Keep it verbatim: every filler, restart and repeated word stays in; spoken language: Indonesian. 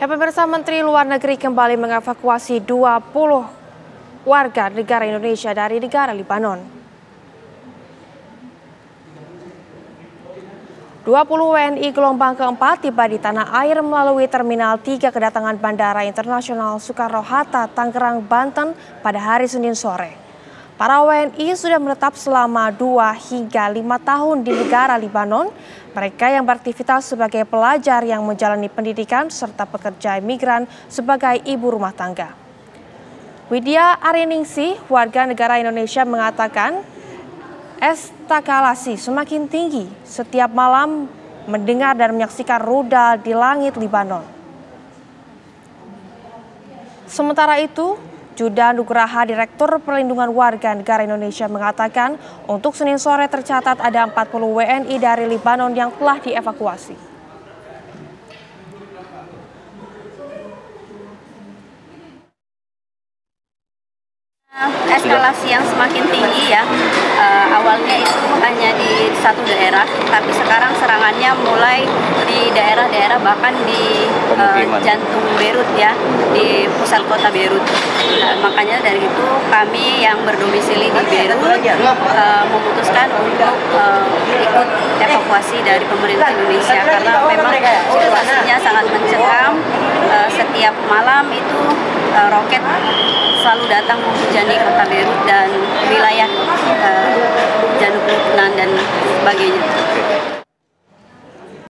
Ya, pemirsa, Menteri Luar Negeri kembali mengevakuasi dua puluh warga negara Indonesia dari negara Lebanon. dua puluh W N I gelombang keempat tiba di tanah air melalui Terminal tiga Kedatangan Bandara Internasional Soekarno-Hatta, Tangerang, Banten pada hari Senin sore. Para W N I sudah menetap selama dua hingga lima tahun di negara Lebanon. Mereka yang beraktivitas sebagai pelajar yang menjalani pendidikan serta pekerja migran sebagai ibu rumah tangga. Widya Ariningsih, warga negara Indonesia, mengatakan eskalasi semakin tinggi setiap malam mendengar dan menyaksikan rudal di langit Lebanon. Sementara itu, Judan Nugraha, Direktur Perlindungan Warga Negara Indonesia, mengatakan untuk Senin sore tercatat ada empat puluh W N I dari Lebanon yang telah dievakuasi. Eskalasi yang semakin tinggi ya, uh, awalnya itu hanya di satu daerah, tapi sekarang serangannya mulai di daerah-daerah, bahkan di uh, jantung Beirut ya, di pusat kota Beirut. Uh, makanya dari itu kami yang berdomisili di Beirut uh, memutuskan untuk uh, ikut evakuasi dari pemerintah Indonesia, karena memang situasinya sangat mencekam. Uh, setiap malam itu uh, roket selalu datang menghujani kota Beirut dan wilayah uh, Janub Lubnan dan sebagainya.